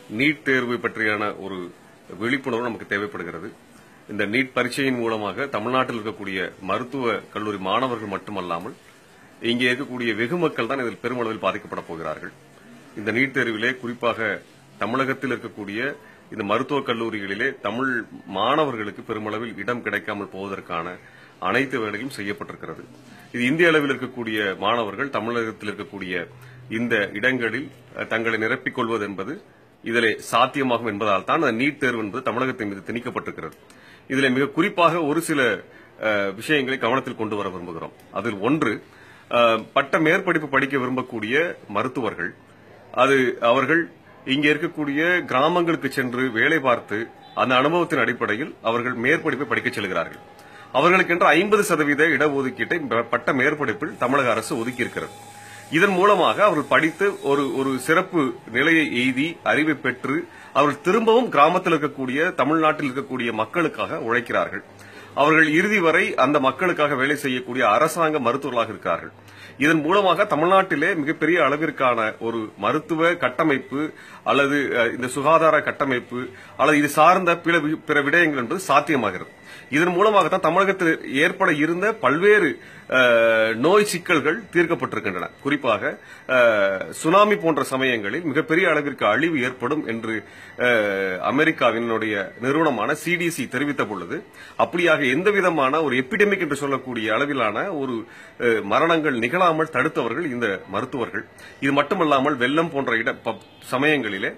NEET தேர்வு பற்றியான ஒரு விழிப்புணர்வு நமக்கு தேவைப்படுகிறது. இந்த நீட் பரீட்சையின் மூலமாக தமிழ்நாட்டில் இருக்கக்கூடிய மருத்துவ கல்லூரி மாணவர்கள் மட்டுமல்லாமல் இங்கே இருக்கக்கூடிய வெகு மக்கள் தான் இதில் பெருமளவில் பாதிக்கப்பட போகிறார்கள். இந்த நீட் தேர்விலே குறிப்பாக தமிழகத்தில் இருக்கக்கூடிய இந்த மருத்துவக் கல்லூரிகளிலே தமிழ் மாணவர்களுக்கு பெருமளவில் இடம் கிடைக்காமல் போவதற்கான அனைத்து வேலையும் செய்யப்பட்டிருக்கிறது. இது இந்திய அளவில் இருக்கக்கூடிய மாணவர்கள் தமிழகத்தில் இருக்கக்கூடிய இந்த இடங்களில் தங்களை நிரப்பிக் கொள்வது என்பது இதிலே சாத்தியமாகும் என்பதால் தான் நீட் தேர்வு என்பது தமிழகத்தின் மீது திணிக்கப்பட்டிருக்கிறது. இதில் மிக குறிப்பாக ஒரு சில விஷயங்களை கவனத்தில் கொண்டு வர விரும்புகிறோம். அதில் ஒன்று, பட்ட மேற்படிப்பு படிக்க விரும்பக்கூடிய மருத்துவர்கள் அவர்கள் இங்கே இருக்கக்கூடிய கிராமங்களுக்கு சென்று வேலை பார்த்து அந்த அனுபவத்தின் அடிப்படையில் அவர்கள் மேற்படிப்பை படிக்கச் செல்கிறார்கள். அவர்களுக்கென்று 50% இடஒதுக்கீட்டை பட்ட மேற்படிப்பில் தமிழக அரசு ஒதுக்கியிருக்கிறது. இதன் மூலமாக அவர்கள் படித்து ஒரு சிறப்பு நிலையை எய்தி அறிவை பெற்று அவர்கள் திரும்பவும் கிராமத்தில் இருக்கக்கூடிய தமிழ்நாட்டில் இருக்கக்கூடிய மக்களுக்காக உழைக்கிறார்கள். அவர்கள் இறுதி வரை அந்த மக்களுக்காக வேலை செய்யக்கூடிய அரசாங்க மருத்துவர்களாக இருக்கிறார்கள். இதன் மூலமாக தமிழ்நாட்டிலே மிகப்பெரிய அளவிற்கான ஒரு மருத்துவ கட்டமைப்பு அல்லது இந்த சுகாதார கட்டமைப்பு அல்லது இது சார்ந்த பிற விடயங்கள் என்பது சாத்தியமாகிறது. இதன் மூலமாகத்தான் தமிழகத்தில் ஏற்பட இருந்த பல்வேறு நோய் சிக்கல்கள் தீர்க்கப்பட்டிருக்கின்றன. குறிப்பாக சுனாமி போன்ற சமயங்களில் மிகப்பெரிய அளவிற்கு அழிவு ஏற்படும் என்று அமெரிக்காவினுடைய நிறுவனமான சிடிசி தெரிவித்த பொழுது அப்படியாக எந்தவிதமான ஒரு எபிடெமிக் என்று சொல்லக்கூடிய அளவிலான ஒரு மரணங்கள் நிகழாமல் தடுத்தவர்கள் இந்த மருத்துவர்கள். இது மட்டுமல்லாமல் வெள்ளம் போன்ற சமயங்களிலே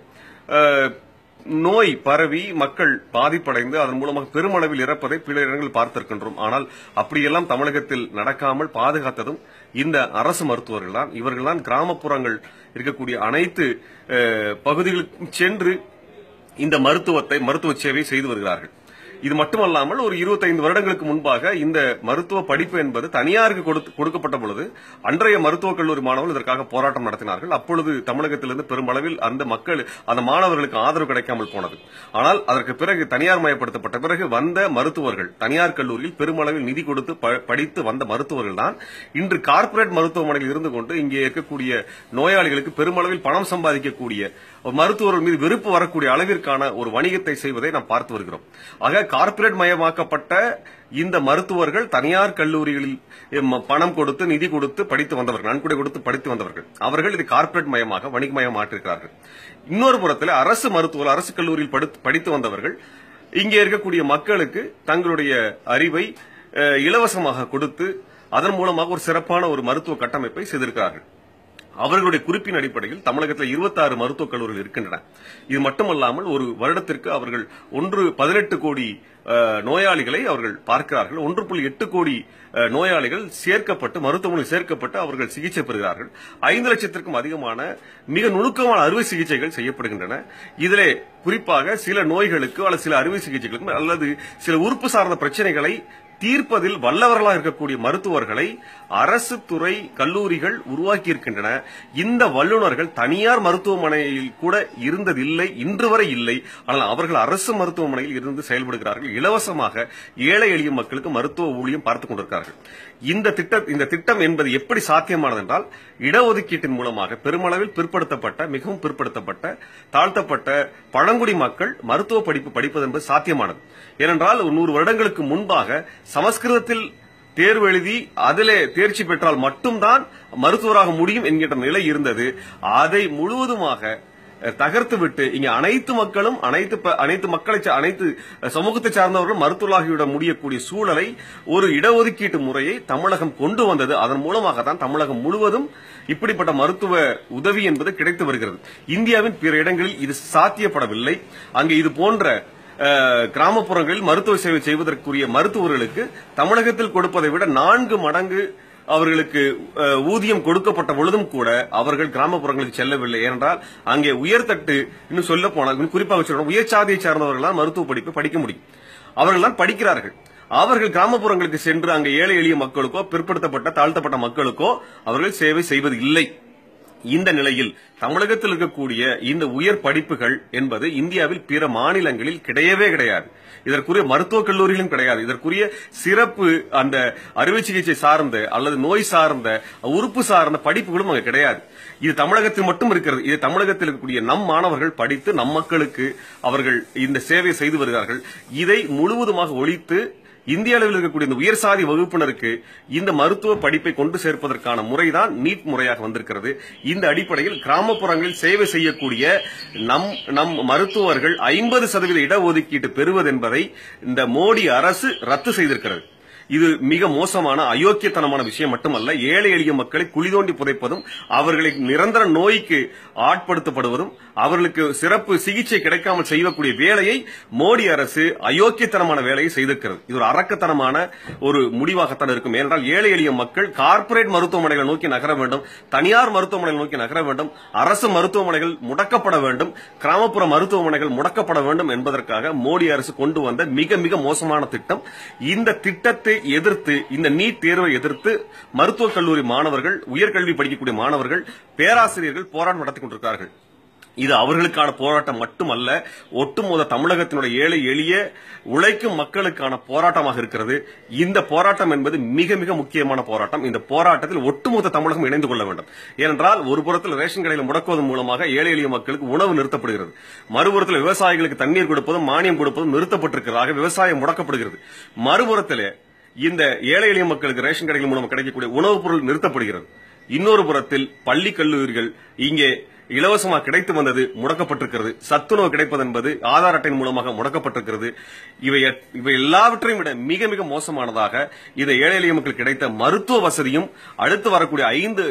நோய் பரவி மக்கள் பாதிப்படைந்து அதன் மூலமாக பெருமளவில் இறப்பதை பிற இடங்களில் பார்த்திருக்கின்றோம். ஆனால் அப்படியெல்லாம் தமிழகத்தில் நடக்காமல் பாதுகாத்ததும் இந்த அரசு மருத்துவர்கள் தான். இவர்கள்தான் கிராமப்புறங்கள் இருக்கக்கூடிய அனைத்து பகுதிகளுக்கும் சென்று இந்த மருத்துவ சேவை செய்து வருகிறார்கள். இது மட்டுமல்லாமல் ஒரு 25 வருடங்களுக்கு முன்பாக இந்த மருத்துவ படிப்பு என்பது தனியாருக்கு கொடுக்கப்பட்ட பொழுது அன்றைய மருத்துவக் கல்லூரி மாணவர்கள் இதற்காக போராட்டம் நடத்தினார்கள். அப்பொழுது தமிழகத்திலிருந்து பெருமளவில் அந்த மாணவர்களுக்கு ஆதரவு கிடைக்காமல் போனது. ஆனால் அதற்கு பிறகு தனியார் மயப்படுத்தப்பட்ட பிறகு வந்த மருத்துவர்கள் தனியார் கல்லூரியில் பெருமளவில் நிதி கொடுத்து படித்து வந்த மருத்துவர்கள் தான் இன்று கார்ப்பரேட் மருத்துவமனையில் இருந்து கொண்டு இங்கே இருக்கக்கூடிய நோயாளிகளுக்கு பெருமளவில் பணம் சம்பாதிக்கக்கூடிய மருத்துவர்கள் மீது வெறுப்பு வரக்கூடிய அளவிற்கான ஒரு வணிகத்தை செய்வதை நாம் பார்த்து வருகிறோம். ஆக கார்ப்பரேட் மயமாக்கப்பட்ட இந்த மருத்துவர்கள் தனியார் கல்லூரிகளில் பணம் கொடுத்து நிதி கொடுத்து படித்து வந்தவர்கள், நன்கொடை கொடுத்து படித்து வந்தவர்கள், அவர்கள் இது கார்ப்பரேட் மயமாக வணிகமயம் மாற்றிருக்கிறார்கள். இன்னொரு புறத்தில் அரசு கல்லூரியில் படித்து வந்தவர்கள் இங்கே இருக்கக்கூடிய மக்களுக்கு தங்களுடைய அறிவை இலவசமாக கொடுத்து அதன் மூலமாக ஒரு சிறப்பான ஒரு மருத்துவ கட்டமைப்பை செய்திருக்கிறார்கள். அவர்களுடைய குறிப்பின் அடிப்படையில் தமிழகத்தில் 26 மருத்துவக் கல்லூரிகள் இருக்கின்றன. இது மட்டுமல்லாமல் ஒரு வருடத்திற்கு அவர்கள் 18 கோடி நோயாளிகளை அவர்கள் பார்க்கிறார்கள். 1.8 கோடி நோயாளிகள் மருத்துவமனையில் சேர்க்கப்பட்டு அவர்கள் சிகிச்சை பெறுகிறார்கள். 5 லட்சத்திற்கும் அதிகமான மிக நுணுக்கமான அறுவை சிகிச்சைகள் செய்யப்படுகின்றன. இதிலே குறிப்பாக சில நோய்களுக்கு அல்லது சில அறுவை சிகிச்சைகளுக்கும் அல்லது சில உறுப்பு சார்ந்த பிரச்சனைகளை தீர்ப்பதில் வல்லவர்களாக இருக்கக்கூடிய மருத்துவர்களை அரசு துறை கல்லூரிகள் உருவாக்கி இருக்கின்றன. இந்த வல்லுநர்கள் தனியார் மருத்துவமனையில் கூட இருந்ததில்லை, இன்று வரை இல்லை. ஆனால் அவர்கள் அரசு மருத்துவமனையில் இருந்து செயல்படுகிறார்கள். இலவசமாக ஏழை எளிய மக்களுக்கு மருத்துவ ஊழியம் பார்த்துக் கொண்டிருக்கிறார்கள். இந்த திட்டம் என்பது எப்படி சாத்தியமானது என்றால் இடஒதுக்கீட்டின் மூலமாக பெருமளவில் மிகவும் பிற்படுத்தப்பட்ட தாழ்த்தப்பட்ட பழங்குடி மக்கள் மருத்துவ படிப்பு படிப்பது என்பது சாத்தியமானது. ஏனென்றால் 100 வருடங்களுக்கு முன்பாக சமஸ்கிருதத்தில் தேர்வு எழுதி அதிலே தேர்ச்சி பெற்றால் மட்டும்தான் மருத்துவராக முடியும் என்கின்ற நிலை இருந்தது. அதை முழுவதுமாக தகர்த்துவிட்டு இங்க அனைத்து மக்களும் அனைத்து சமூகத்தை சார்ந்தவர்களும் மருத்துவராகிவிட முடியக்கூடிய சூழலை ஒரு இடஒதுக்கீட்டு முறையை தமிழகம் கொண்டு வந்தது. அதன் மூலமாக தான் தமிழகம் முழுவதும் இப்படிப்பட்ட மருத்துவ உதவி என்பது கிடைத்து வருகிறது. இந்தியாவின் பிற இடங்களில் இது சாத்தியப்படவில்லை. அங்கே இது போன்ற கிராமப்புறங்களில் மருத்துவ சேவை செய்வதற்குரிய மருத்துவர்களுக்கு தமிழகத்தில் கொடுப்பதை விட 4 மடங்கு அவர்களுக்கு ஊதியம் கொடுக்கப்பட்ட பொழுதும் கூட அவர்கள் கிராமப்புறங்களுக்கு செல்லவில்லை. ஏனென்றால் அங்கே உயர்தட்டு இன்னும் சொல்ல போனால் குறிப்பாக சொல்லணும் உயர் சாதியை சார்ந்தவர்கள் மருத்துவ படிப்பு படிக்க முடியும். அவர்கள் தான் படிக்கிறார்கள். அவர்கள் கிராமப்புறங்களுக்கு சென்று அங்கே ஏழை எளிய மக்களுக்கோ பிற்படுத்தப்பட்ட தாழ்த்தப்பட்ட மக்களுக்கோ அவர்கள் சேவை செய்வது இல்லை. இந்த நிலையில் தமிழகத்தில் இருக்கக்கூடிய இந்த உயர் படிப்புகள் என்பது இந்தியாவில் பிற மாநிலங்களில் கிடையவே கிடையாது. இதற்குரிய மருத்துவக் கல்லூரிகளும் கிடையாது. இதற்குரிய சிறப்பு அந்த அறுவை சிகிச்சை சார்ந்த அல்லது நோய் சார்ந்த உறுப்பு சார்ந்த படிப்புகளும் அங்க கிடையாது. இது தமிழகத்தில் மட்டும் இருக்கிறது. இது தமிழகத்தில் இருக்கக்கூடிய நம் மாணவர்கள் படித்து நம் மக்களுக்கு அவர்கள் இந்த சேவை செய்து வருகிறார்கள். இதை முழுவதுமாக ஒழித்து இந்திய அளவில் இருக்கக்கூடிய இந்த உயர்சாதி வகுப்பினருக்கு இந்த மருத்துவ படிப்பை கொண்டு சேர்ப்பதற்கான முறைதான் நீட் முறையாக வந்திருக்கிறது. இந்த அடிப்படையில் கிராமப்புறங்களில் சேவை செய்யக்கூடிய நம் மருத்துவர்கள் 50% இடஒதுக்கீட்டு பெறுவது என்பதை இந்த மோடி அரசு ரத்து செய்திருக்கிறது. இது மிக மோசமான அயோக்கியத்தனமான விஷயம் மட்டுமல்ல, ஏழை எளிய மக்களை குளிதோண்டி புதைப்பதும் அவர்களை நிரந்தர நோய்க்கு ஆட்படுத்தப்படுவதும் அவர்களுக்கு சிறப்பு சிகிச்சை கிடைக்காமல் செய்யக்கூடிய வேலையை மோடி அரசு அயோக்கியத்தனமான வேலையை செய்திருக்கிறது. இது ஒரு அரக்கத்தனமான ஒரு முடிவாகத்தான் இருக்கும். ஏனென்றால் ஏழை எளிய மக்கள் கார்ப்பரேட் மருத்துவமனைகள் நோக்கி நகர வேண்டும், தனியார் மருத்துவமனைகள் நோக்கி நகர வேண்டும், அரசு மருத்துவமனைகள் முடக்கப்பட வேண்டும், கிராமப்புற மருத்துவமனைகள் முடக்கப்பட வேண்டும் என்பதற்காக மோடி அரசு கொண்டு வந்த மிக மிக மோசமான திட்டம். இந்த திட்டத்தை எதிர்த்து, இந்த நீட் தேர்வை எதிர்த்து மருத்துவக் கல்லூரி மாணவர்கள், உயர்கல்வி படிக்கக்கூடிய மாணவர்கள், பேராசிரியர்கள் போராட்டம் நடத்திக் கொண்டிருக்கிறார்கள். இது அவர்களுக்கான போராட்டம் மட்டுமல்ல, ஒட்டுமொத்த தமிழகத்தினுடைய ஏழை எளிய உழைக்கும் மக்களுக்கான போராட்டமாக இருக்கிறது. இந்த போராட்டம் என்பது மிக மிக முக்கியமான போராட்டம். இந்த போராட்டத்தில் ஒட்டுமொத்த தமிழகம் இணைந்து கொள்ள வேண்டும். ஏனென்றால் ஒரு புறத்தில் ரேஷன் கடையில் முடக்குவதன் மூலமாக ஏழை எளிய மக்களுக்கு உணவு நிறுத்தப்படுகிறது, மறுபுறத்தில் விவசாயிகளுக்கு தண்ணீர் கொடுப்பதும் மானியம் கொடுப்பதும் நிறுத்தப்பட்டிருக்கிறதாக விவசாயம் முடக்கப்படுகிறது. மறுபுறத்தில் இந்த ஏழை எளிய மக்களுக்கு ரேஷன் கடைகள் மூலம் கிடைக்கக்கூடிய உணவுப் பொருள் நிறுத்தப்படுகிறது. இன்னொரு புறத்தில் பள்ளி கல்லூரிகள் இங்கே இலவசமாக கிடைத்து வந்தது முடக்கப்பட்டிருக்கிறது. சத்துணவு கிடைப்பது என்பது ஆதார் அட்டையின் மூலமாக முடக்கப்பட்டிருக்கிறது. இவை எல்லாவற்றையும் விட மிக மிக மோசமானதாக இந்த ஏழை எளிய மக்கள் கிடைத்த மருத்துவ வசதியும் அடுத்து வரக்கூடிய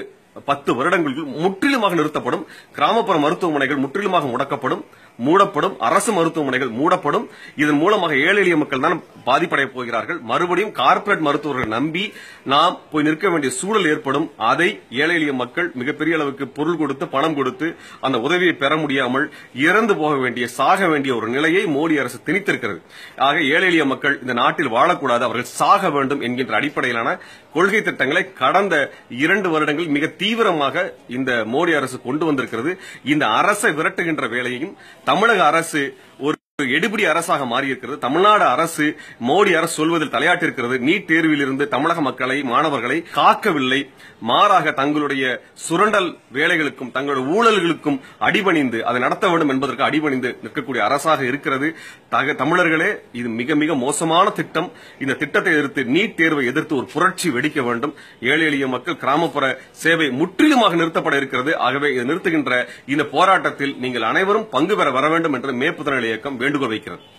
5-10 வருடங்களுக்குள் முற்றிலுமாக நிறுத்தப்படும். கிராமப்புற மருத்துவமனைகள் முற்றிலுமாக முடக்கப்படும், மூடப்படும், அரசு மருத்துவமனைகள் மூடப்படும். இதன் மூலமாக ஏழை எளிய மக்கள் தான் பாதிப்படைய போகிறார்கள். மறுபடியும் கார்ப்பரேட் மருத்துவர்களை நம்பி நாம் போய் நிற்க வேண்டிய சூழல் ஏற்படும். அதை ஏழை எளிய மக்கள் மிகப்பெரிய அளவுக்கு பொருள் கொடுத்து பணம் கொடுத்து அந்த உதவியை பெற முடியாமல் இறந்து போக வேண்டிய, சாக வேண்டிய ஒரு நிலையை மோடி அரசு திணித்திருக்கிறது. ஆக ஏழை எளிய மக்கள் இந்த நாட்டில் வாழக்கூடாது, அவர்கள் சாக வேண்டும் என்கின்ற அடிப்படையிலான கொள்கை திட்டங்களை கடந்த 2 வருடங்கள் மிக தீவிரமாக இந்த மோடி அரசு கொண்டு வந்திருக்கிறது. இந்த அரசை விரட்டுகின்ற வேலையையும் தமிழக அரசு ஒரு எடுபிடி அரசாக மாறியிருக்கிறது. தமிழ்நாடு அரசு, மோடி அரசு சொல்வதில் தலையாட்டிருக்கிறது. நீட் தேர்வில் இருந்து தமிழக மக்களை, மாணவர்களை காக்கவில்லை. மாறாக தங்களுடைய சுரண்டல் வேலைகளுக்கும் தங்களுடைய ஊழல்களுக்கும் அடிபணிந்து அதை நடத்த வேண்டும் என்பதற்கு அடிபணிந்து நிற்கக்கூடிய அரசாக இருக்கிறது. தமிழர்களே, இது மிக மிக மோசமான திட்டம். இந்த திட்டத்தை எதிர்த்து, நீட் தேர்வை எதிர்த்து ஒரு புரட்சி வெடிக்க வேண்டும். ஏழை எளிய மக்கள் கிராமப்புற சேவை முற்றிலுமாக நிறுத்தப்பட இருக்கிறது. ஆகவே இதை நிறுத்துகின்ற இந்த போராட்டத்தில் நீங்கள் அனைவரும் பங்கு பெற வர வேண்டும் என்று மேற்புதனல் இயக்கம் வேண்டுகோள் வைக்கிறது.